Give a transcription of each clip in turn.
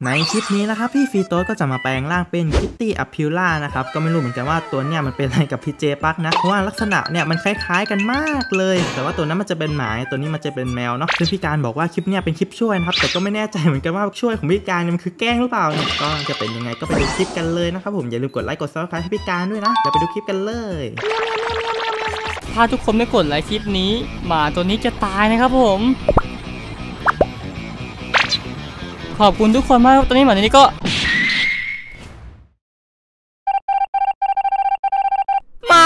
ในคลิปนี้นะครับพี่ฟีโต้ก็จะมาแปลงร่างเป็นคิตตี้อพิล่านะครับก็ไม่รู้เหมือนกันว่าตัวเนี้ยมันเป็นอะไรกับพี่เจปักนะเพราะว่าลักษณะเนี่ยมันคล้ายๆกันมากเลยแต่ว่าตัวนั้นมันจะเป็นหมาตัวนี้มันจะเป็นแมวเนาะซึ่งพี่การบอกว่าคลิปเนี้ยเป็นคลิปช่วยนะครับแต่ก็ไม่แน่ใจเหมือนกันว่าช่วยของพี่การเนี่ยมันคือแกล้งหรือเปล่าเนี่ยก็จะเป็นยังไงก็ไปดูคลิปกันเลยนะครับผมอย่าลืมกดไลค์กด Subscribe ให้พี่การด้วยนะเดี๋ยวไปดูคลิปกันเลยถ้าทุกคนไม่กดไลค์คลิปนี้หมาตัวนี้จะตายนะครับผมขอบคุณทุกคนมากตอนนี้หมาตัวนี้ก็ไม่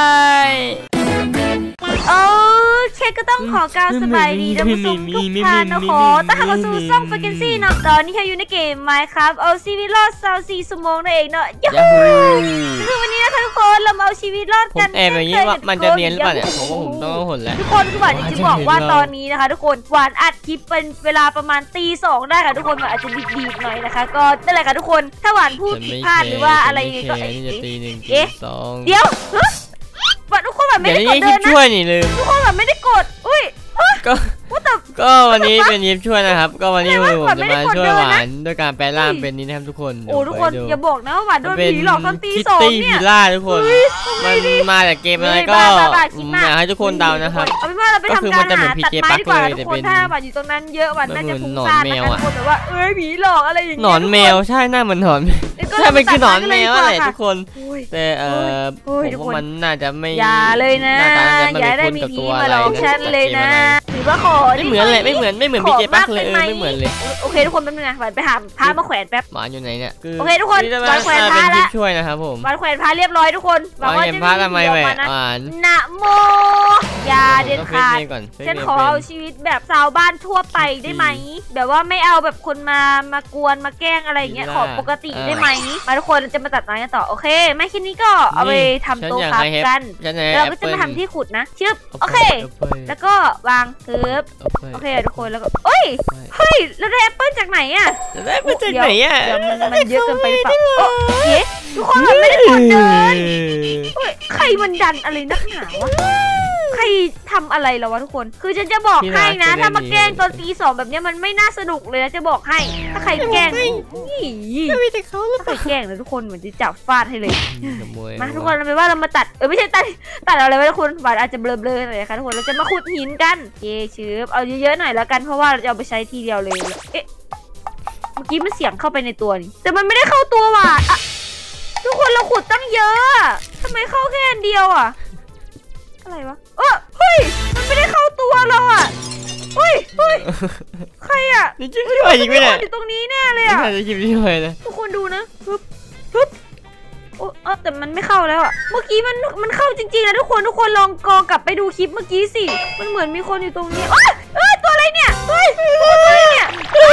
ก็ต้องขอกล่าวสบายดีท่านผู้ชมทุกท่านนะขอต้อนรับเข้าสู่ช่อง Vacancy เนาะตอนนี้เราอยู่ในเกม Minecraft เอาชีวิตรอด24 ชั่วโมงนั่นเองเนาะยูคือวันนี้นะคะทุกคนเรามาเอาชีวิตรอดกันแอบอย่างนี้ว่ามันจะเนียนหรือเปล่าเนี่ยผมว่าผมต้องหดแล้วทุกคนคือหวานจะบอกว่าตอนนี้นะคะทุกคนหวานอัดคลิปเป็นเวลาประมาณตี 2ได้ค่ะทุกคนมันอาจจะบีบๆหน่อยนะคะก็นั่นแหละค่ะทุกคนถ้าหวานพูดผิดพลาดหรือว่าอะไรยังไงก็เดี๋ยวทุกคนแบบไม่ได้กดเดินนะทุกคนแบบไม่ได้กดอุ้ยก็วันนี้เป็นยิปช่วยนะครับก็วันนี้ผมจะมาช่วยหวานด้วยการแปลร่างเป็นนี้นะครับทุกคนโอ้ทุกคนอย่าบอกนะว่าหวานโดนผีหลอกตอนตี 2เนี่ยคิตตี้พิล่าทุกคนมันมาจากเกมอะไรก็อยากให้ทุกคนเดานะครับเอาเป็นว่าเราไปทำการหาตัดไม้ดีกว่าทุกคนถ้าหวานอยู่ตรงนั้นเยอะหวานน่าจะฟุ้งซ่านนะทุกคนแต่ว่าผีหลอกอะไรอย่างเงี้ยหนอนแมวใช่หน้าเหมือนหนอนใช่เป็นคือหนอนแมวอะไรทุกคนแต่ผมว่ามันน่าจะไม่อย่าเลยนะอย่าได้มีผีมาหลอกฉันเลยนะถือว่าขอไม่เหมือนเลยไม่เหมือนพี่เจปักเลยไม่เหมือนเลยโอเคทุกคนแป๊บนึงนะไปหาพามาแขวนแป๊บหมาอยู่ไหนเนี่ยโอเคทุกคนวางแขวนพาแล้วช่วยนะครับผมวางแขวนพาเรียบร้อยทุกคนวางแขวนพาทำไมแหวนนะโมยาเด็ดขาดฉันขอเอาชีวิตแบบชาวบ้านทั่วไปได้ไหมแบบว่าไม่เอาแบบคนมากวนมาแกล้งอะไรอย่างเงี้ยขอปกติได้ไหมมาทุกคนจะมาตัดไม้กันต่อโอเคไม่แค่นี้ก็เอาไปทำโต๊ะครับกันเราก็จะมาทำที่ขุดนะชึบโอเคแล้วก็วางทึบโอเคทุกคนแล้วก็เฮ้ยแล้วได้แอปเปิ้ลจากไหนอ่ะได้แอปเปิ้ลจากไหนอ่ะมันเยอะเกินไปหรือเปล่าเอ๊ะทุกคนมันไม่ได้กดเดินใครมันดันอะไรนักหนาวะใครทำอะไรแล้ววะทุกคนคือฉันจะบอกให้นะถ้ามาแกล้งตอนตี 2แบบนี้มันไม่น่าสนุกเลยนะจะบอกให้ถ้าใครแกล้งไม่มีแต่เขาหรือใครแกล้งนะทุกคนเหมือนจะจับฟาดให้เลยมาทุกคนเราไปว่าเรามาตัดไม่ใช่ตัดอะไรไว้ทุกคนบาดอาจจะเบลอๆหน่อยนะคะทุกคนเราจะมาขุดหินกันชื้อเอาเยอะๆหน่อยแล้วกันเพราะว่าเราจะเอาไปใช้ทีเดียวเลยเอ๊ะเมื่อกี้มันเสียงเข้าไปในตัวนี่แต่มันไม่ได้เข้าตัวว่ะทุกคนเราขุดตั้งเยอะทำไมเข้าแค่อันเดียวอ่ะอะไรวะเฮ้ยมันไม่ได้เข้าตัวเราอ่ะเฮ้ยใครอ่ะนี่จิ๊บช่วยอีกไหมเนี่ยอยู่ตรงนี้แน่เลยอ่ะจิ๊บช่วยนะทุกคนดูนะปึ๊บโอ้แต่มันไม่เข้าแล้วอ่ะเมื่อกี้มันเข้าจริงๆนะทุกคนลองกลับไปดูคลิปเมื่อกี้สิมันเหมือนมีคนอยู่ตรงนี้ตัวอะไรเนี่ยตัวอะไรเนี่ย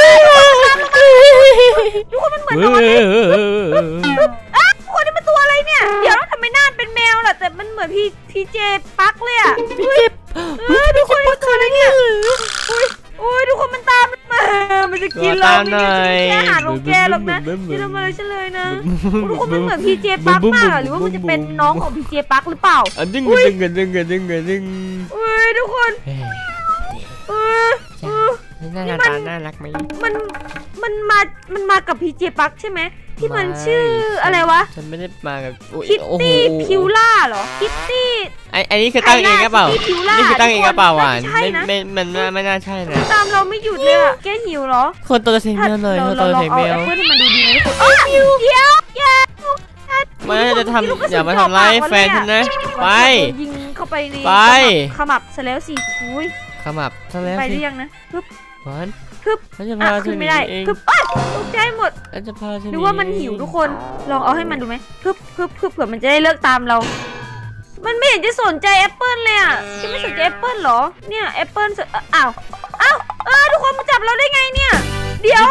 ทุกคนมันเหมือนนอนเลยทุกคนนี่มันตัวอะไรเนี่ยเดี๋ยวทำไมหน้าเป็นแมวล่ะแต่มันเหมือนพี่เจปักเลยอ่ะทุกคนตัวอะไรเนี่ยโอ้ยทุกคนมันตามมันจะกินเราไม่ได้แค่อาหารของแกหรอกนะที่ทำอะไรฉันเลยนะทุกคนมันเหมือนพี่เจปักมากหรือว่ามันจะเป็นน้องของพี่เจปักหรือเปล่าดึงโอ้ยทุกคนน่ารักไหมมันมากับพี่เจปักใช่ไหมที่มันชื่ออะไรวะฉันไม่ได้มากับคิตตี้พิวล่าเหรอคิตตี้อันนี้คือตั้งเองก็เปล่านี่คือตั้งเองก็เปล่าหวานไม่น่าใช่นะตามเราไม่หยุดเลยอะแกหิวเหรอคนตัวเทงเมลเลยคนตัวเทงเมลเพื่อที่มันดูดีนะทุกคนเดี๋ยวมันจะทำอย่ามาทำร้ายแฟนฉันนะไปยิงเข้าไปในขมับซะแล้วสิขมับซะแล้วไปเรียงนะปึ๊บหวานจะพาขึ้นไม่ได้ตกใจหมดดูว่ามันหิวทุกคนลองเอาให้มันดูไหมเผื่อมันจะได้เลิกตามเรามันไม่เห็นจะสนใจแอปเปิลเลยอ่ะจะไม่สนใจแอปเปิลหรอเนี่ยแอปเปิลอ้าวทุกคนมาจับเราได้ไงเนี่ยเดี๋ยว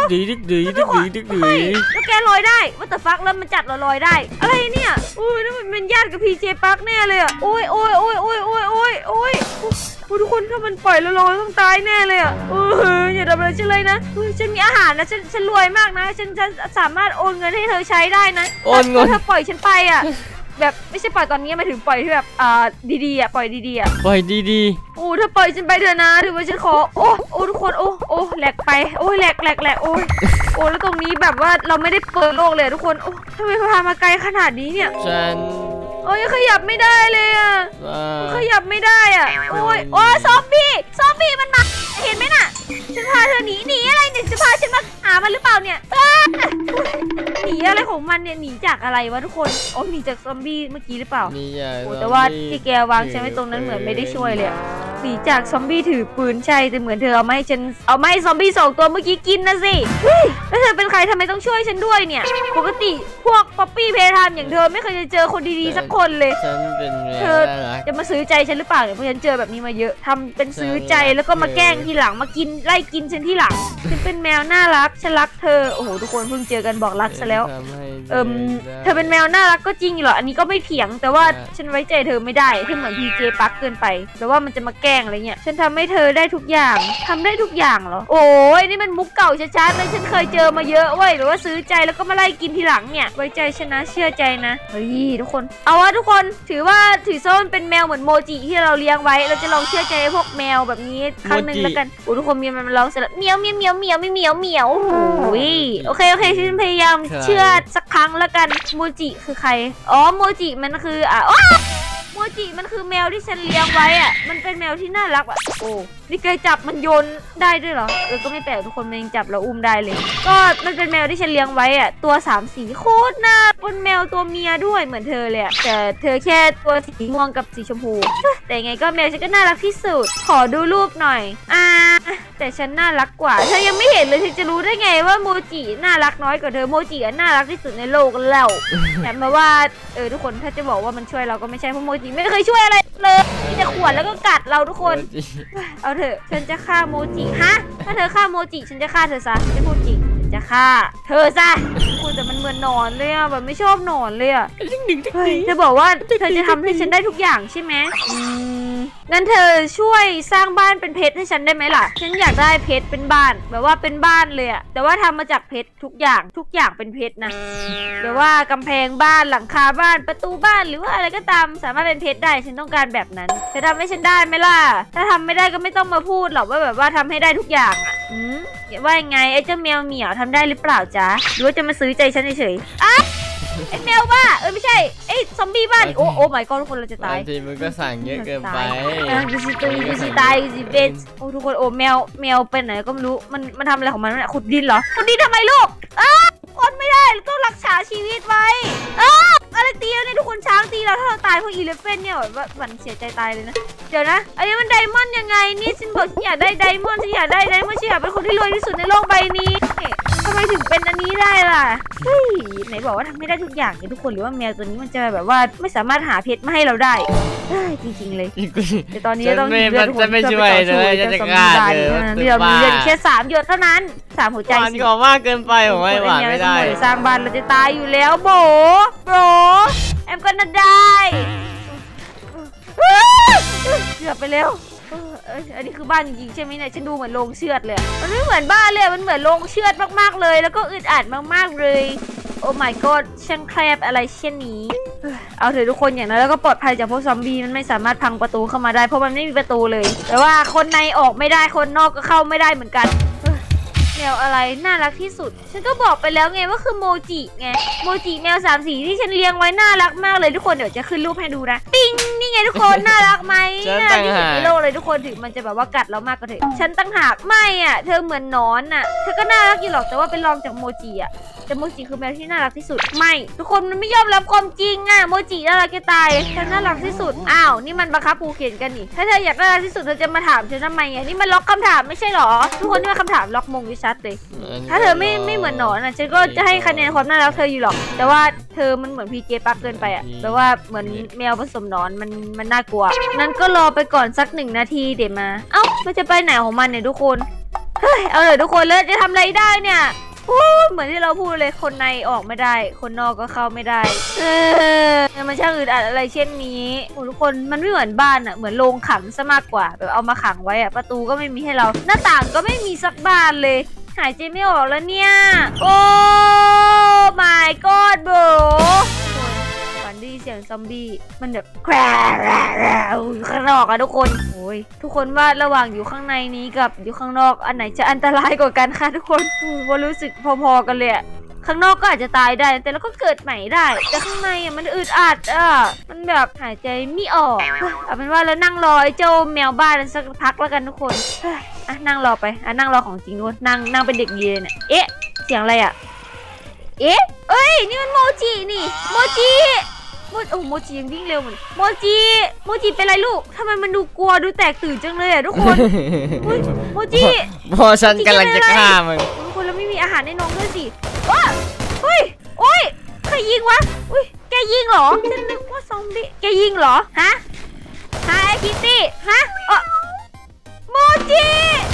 แล้วแกลอยได้ว่าแต่ฟักแล้วมันจับเราลอยได้อะไรเนี่ยอุ้ยนั่นมันเป็นญาติกับพีเจปักแน่เลยอ่ะโอ้ยทุกคนถ้ามันปล่อยเราลอยต้องตายแน่เลยอ่ะอย่าทำอะไรฉันเลยนะฉันมีอาหารนะฉันรวยมากนะฉันสามารถโอนเงินให้เธอใช้ได้นะโอนเงินเธอปล่อยฉันไปอ่ะแบบไม่ใช่ปล่อยตอนนี้หมายถึงปล่อยที่แบบดีๆอ่ะปล่อยดีๆอ่ะปล่อยดีโอ้ถ้าปล่อยฉันไปเถอะนะถือว่าฉันขอโอ้ทุกคนโอ้แหลกไปโอ้แหลกโอ้แล้วตรงนี้แบบว่าเราไม่ได้เปิดโลกเลยทุกคนโอ้ทำไมพามาไกลขนาดนี้เนี่ยๆฉันโอ้ยขยับไม่ได้เลยอ่ะขยับไม่ได้อ่ะโอ้ยซอมบี้มันมาเห็นไหมน่ะฉันพาเธอหนีอะไรเนี่ยจะพาฉันมาหามันหรือเปล่าเนี่ยหนีอะไรของมันเนี่ยหนีจากอะไรวะทุกคนโอ้หนีจากซอมบี้เมื่อกี้หรือเปล่านี่อย่าโอ้แต่ว่าที่แกวางฉันไว้ตรงนั้นเหมือนไม่ได้ช่วยเลยหนีจากซอมบี้ถือปืนใช่แต่เหมือนเธอเอาไม่ซอมบี้2 ตัวเมื่อกี้กินนะสิแล้วเธอเป็นใครทำไมต้องช่วยฉันด้วยเนี่ยปกติพวกป๊อปปี้เพทามอย่างเธอไม่เคยจะเจอคนดีๆสักคนเลยฉันเป็นแมวเธอน่ารักจะมาซื้อใจฉันหรือเปล่าเนี่ยเพราะฉันเจอแบบนี้มาเยอะทำเป็นซื้อใจแล้วก็มาแกล้งทีหลังมากินไล่กินฉันทีหลังฉันเป็นแมวน่ารักฉันรักเธอโอ้โหทุกคนเพิ่งเจอกันบอกรักซะแล้วเธอเป็นแมวน่ารักก็จริงเหรออันนี้ก็ไม่เถียงแต่ว่าฉันไว้ใจเธอไม่ได้ที่เหมือนพีเจปักเกินไปแต่ว่ามันจะมาแกล้งอะไรเงี้ยฉันทำให้เธอได้ทุกอย่างทำได้ทุกอย่างเหรอโอ้ยนี่มันมุกเก่าชัดๆเลยฉันเคยเจอมาเยอะเว้ยหรือว่าซื้อใจแล้วก็มาไล่กินทีหลังเนี่ยไว้ใจฉันนะเชื่อใจนะเฮ้ยทุกคนเอาวะทุกคนถือซ่อนเป็นแมวเหมือนโมจิที่เราเลี้ยงไว้เราจะลองเชื่อใจพวกแมวแบบนี้ครั้งหนึ่งแล้วกันโอ้ทุกคนมันร้องเสร็จแล้วเมียวโอ้โหโอเคฉันพยายามเชื่อสักครั้งแล้วกันโมจิคือใครอ๋อโมจิมันคือโมจิมันคือแมวที่ฉันเลี้ยงไว้อ่ะมันเป็นแมวที่น่ารักอ่ะโอ้นี่เคยจับมันโยนได้ด้วยเหรอก็ไม่แปลกทุกคนมันยังจับแล้วอุ้มได้เลยก็มันเป็นแมวที่ฉันเลี้ยงไว้อ่ะตัว3 สีโคตรน่าเป็นแมวตัวเมียด้วยเหมือนเธอเลยแต่เธอแค่ตัวสีม่วงกับสีชมพูแต่ไงก็แมวฉันก็น่ารักที่สุดขอดูรูปหน่อยแต่ฉันน่ารักกว่าเธอยังไม่เห็นเลยเธอจะรู้ได้ไงว่าโมจิน่ารักน้อยกว่าเธอโมจิน่ารักที่สุดในโลกแล้วแต่มาว่าทุกคนถ้าจะบอกว่ามันช่วยเราก็ไม่ใช่เพราะโมจิไม่เคยช่วยอะไรเลยมีแต่ขวนแล้วก็กัดเราทุกคนเอาเถอะฉันจะฆ่าโมจิฮะถ้าเธอฆ่าโมจิฉันจะฆ่าเธอซะจะพูดจริงจะฆ่าเธอซะคุณแต่มันเหมือนหนอนเลยอะแบบไม่ชอบหนอนเลยอะเธอบอกว่าเธอจะทำให้ฉันได้ทุกอย่างใช่ไหมงั้นเธอช่วยสร้างบ้านเป็นเพชรให้ฉันได้ไหมล่ะฉันอยากได้เพชรเป็นบ้านแบบว่าเป็นบ้านเลยอะแต่ว่าทำมาจากเพชรทุกอย่างเป็นเพชรนะแต่ว่ากำแพงบ้านหลังคาบ้านประตูบ้านหรือว่าอะไรก็ตามสามารถเป็นเพชรได้ฉันต้องการแบบนั้นเธอทำให้ฉันได้ไหมล่ะถ้าทำไม่ได้ก็ไม่ต้องมาพูดหรอกว่าแบบว่าทำให้ได้ทุกอย่างอะว่ายังไงไอ้เจ้าแมวเหมียวทำได้หรือเปล่าจ๊ะหรือว่าจะมาซื้อใจฉันเฉยไอ้แมวบ้าไม่ใช่ไอ้ซอมบี้บ้าโอ้ my god ทุกคนเราจะตายทีมันก็สั่งเยอะเกินไปกูสิตายเบสโอ้ทุกคนโอ้แมวไปไหนก็ไม่รู้มันทำอะไรของมันเนี่ยขุดดินเหรอขุดดินทำไมลูกคนไม่ได้ต้องรักษาชีวิตไว้อะไรตีแล้วเนี่ยทุกคนช้างตีเราถ้าเราตายเพราะอีเลฟเฟนเนี่ยแบบหวั่นเสียใจตายเลยนะเดี๋ยวนะอันนี้มันไดมอนด์ยังไงนี่ฉันบอกฉันอยากได้ไดมอนด์ฉันอยากเป็นคนที่รวยที่สุดในโลกใบนี้ทำไมถึงเป็นอันนี้ได้ล่ะเฮ้ยไหนบอกว่าทำไม่ได้ทุกอย่างเลยทุกคนหรือว่าแมวตัวนี้มันจะแบบว่าไม่สามารถหาเพชรมาให้เราได้จริงๆเลยแต่ตอนนี้ต้องเลือดทุกคนเพื่อไปต่อสู้จะสมบูรณ์ที่เรามีเลือดแค่3 หยดเท่านั้น3 หัวใจมันก็มากเกินไปผมไม่หวานไม่ได้สร้างบ้านเราจะตายอยู่แล้วโบแอมก็น่าได้เกือบไปแล้วอันนี้คือบ้านจริงๆใช่ไหมเนี่ยฉันดูเหมือนโรงเชือดเลยมันไม่เหมือนบ้านเลยมันเหมือนโรงเชือดมากๆเลยแล้วก็อึดอัดมากๆเลยโอ้ my god ช่างแคบอะไรเช่นนี้เอาเถอะทุกคนอย่างนั้นแล้วก็ปลอดภัยจากพวกซอมบี้มันไม่สามารถพังประตูเข้ามาได้เพราะมันไม่มีประตูเลยแต่ว่าคนในออกไม่ได้คนนอกก็เข้าไม่ได้เหมือนกันแมวอะไรน่ารักที่สุดฉันก็บอกไปแล้วไงว่าคือโมจิไงโมจิแมว3 สีที่ฉันเลี้ยงไว้น่ารักมากเลยทุกคนเดี๋ยวจะขึ้นรูปให้ดูนะปิ๊งนี่ไงทุกคนน่ารักไหมน่ารักที่สุดในโลกเลยทุกคนถึงมันจะแบบว่ากัดเรามากก็เถอะฉันตั้งหากไม่เธอเหมือนนอนเธอก็น่ารักอยู่หรอกแต่ว่าเป็นรองจากโมจิแต่โมจิคือแมวที่น่ารักที่สุดไม่ทุกคนมันไม่ยอมรับความจริงโมจิน่ารักแค่ตายฉันน่ารักที่สุดอ้าวนี่มันบังคับภูเขียนกันนี่ถ้าเธออยากน่ารักที่สุดเธอจะมาถามฉันทำไมนี่มันล็อกคำถามไม่ใช่หรอทุกคนนี่มันคำถามล็อกมงวิชัดเลยถ้าเธอไม่เหมือนหนอนฉันก็จะให้คะแนนความน่ารักเธออยู่หรอกแต่ว่าเธอมันเหมือนพีเจปักเกินไปแปลว่าเหมือนแมวผสมหนอนมันน่ากลัวนั้นก็รอไปก่อนสัก1 นาทีเดี๋ยวมามันจะไปไหนของมันเนี่ยทุกคนเฮ้ยเอาเลยทุกคนแล้วจะทำอะไรได้เนี่ยเหมือนที่เราพูดเลยคนในออกไม่ได้คนนอกก็เข้าไม่ได้มันช่างอึดอัดอะไรเช่นนี้ทุกคนมันไม่เหมือนบ้านเหมือนโรงขังซะมากกว่าแบบเอามาขังไว้ประตูก็ไม่มีให้เราหน้าต่างก็ไม่มีสักบานเลยหายใจไม่ออกแล้วเนี่ยโอ้ my god bro วันดีเสียงซอมบี้มันแบบแคร์ข้างนอกอะทุกคนโอ้ยทุกคนว่าระหว่างอยู่ข้างในนี้กับอยู่ข้างนอกอันไหนจะอันตรายกว่ากันคะทุกคนว่ารู้สึกพอๆกันเลยข้างนอกก็อาจจะตายได้แต่เราก็เกิดใหม่ได้แต่ข้างในมันอึดอัดมันแบบหายใจไม่ออกเอาเป็นว่าเรานั่งรอไอ้เจ้าแมวบ้านสักพักแล้วกันทุกคนนั่งรอไปนั่งรอของจริงด้วยนั่งเป็นเด็กดีเลยเนี่ยเสียงอะไรเอ้ยนี่มันโมจินี่โมจิโมจิยังวิ่งเร็วเหมือนโมจิเป็นไรลูกทำไมมันดูกลัวดูแตกตื่นจังเลยทุกคนโมจิพอฉันกำลังจะฆ่ามึงทุกคนเราไม่มีอาหารให้น้องด้วยสิโอ้ยใครยิงวะอุ้ยแกยิงเหรอฉันนึกว่าซอมบี้แกยิงเหรอฮะไอ้คิตตี้ฮะโมจิ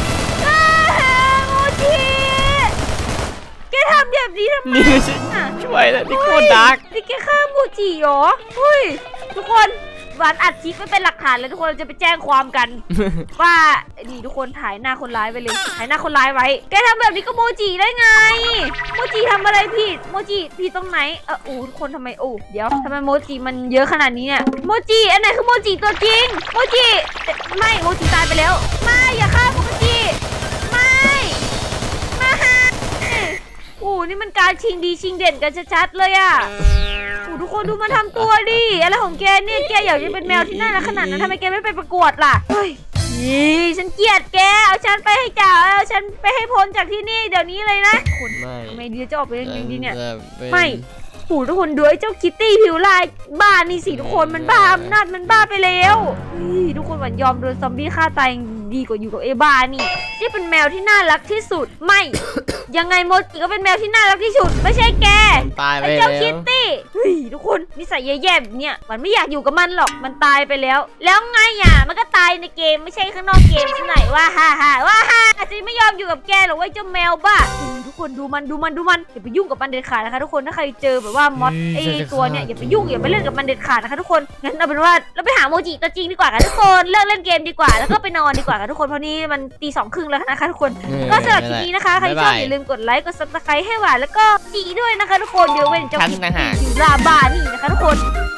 แกทำแบบนี้ทำไมช่วยเลยที่โคตรดาร์กนี่แกฆ่าโมจิเหรอเฮ้ยทุกคนหวานอัดคลิปไว้เป็นหลักฐานเลยทุกคนเราจะไปแจ้งความกันว่านี่ทุกคนถ่ายหน้าคนร้ายไว้เลยถ่ายหน้าคนร้ายไว้แกทำแบบนี้ก็โมจิได้ไงโมจิทำอะไรผิดโมจิผิดตรงไหนทุกคนทำไมเดี๋ยวทำไมโมจิมันเยอะขนาดนี้เนี่ยโมจิอันไหนคือโมจิตัวจริงโมจิไม่โมจิตายไปแล้วไม่อย่าฆ่าโมจิไม่นี่มันการชิงดีชิงเด่นกันชัดๆเลยทุกคนดูมันทำตัวดิอะไรของแกเนี่ยแกอยากจะเป็นแมวที่น่ารักขนาดนั้นทำไมแกไม่ไปประกวดล่ะเฮ้ยฉันเกลียดแกเอาฉันไปให้จ่าเอาฉันไปให้พ้นจากที่นี่เดี๋ยวนี้เลยนะคุณไม่ดีจะออกไปยังดีเนี่ยไม่ทุกคนดูไอ้เจ้าคิตตี้ผิวลายบ้านี่สิทุกคนมันบ้าอำนาจมันบ้าไปแล้วทุกคนหวั่นยอมโดนซอมบี้ฆ่าตายดีกว่าอยู่กับเอบ้านี่เป็นแมวที่น่ารักที่สุดไม่ยังไงโมจิก็เป็นแมวที่น่ารักที่สุดไม่ใช่แกไอ้เจ้าคิตตี้ทุกคนนิสัยแย่ๆแบบเนี้ยมันไม่อยากอยู่กับมันหรอกมันตายไปแล้วไงมันก็ตายในเกมไม่ใช่ข้างนอกเกมที่ไหนว่าจะไม่ยอมอยู่กับแกหรอกว่าเจ้าแมวบ้าทุกคนดูมันอย่าไปยุ่งกับมันเด็ดขาดนะคะทุกคนถ้าใครเจอแบบว่ามอสไอตัวเนี่ยอย่าไปยุ่งอย่าไปเล่นกับมันเด็ดขาดนะคะทุกคนงั้นเอาเป็นว่าเราไปหาโมจิตัวจริงดีกว่าค่ะทุกคนเลิกเล่นเกมดีกว่าแล้วก็ไปนอนดีกว่าค่ะทุกคนเพราะนี้มันตี 2:30แล้วนะคะทุกคนก็สำหรับคลิปนี้นะคะใครชอบอย่าลืมกดไลค์กดซับสไครต์ให้หวานแล้วก็จีด้วยนะคะทุกคนเดี๋ยวเว้นจะผิดลาบานี่นะคะทุกคน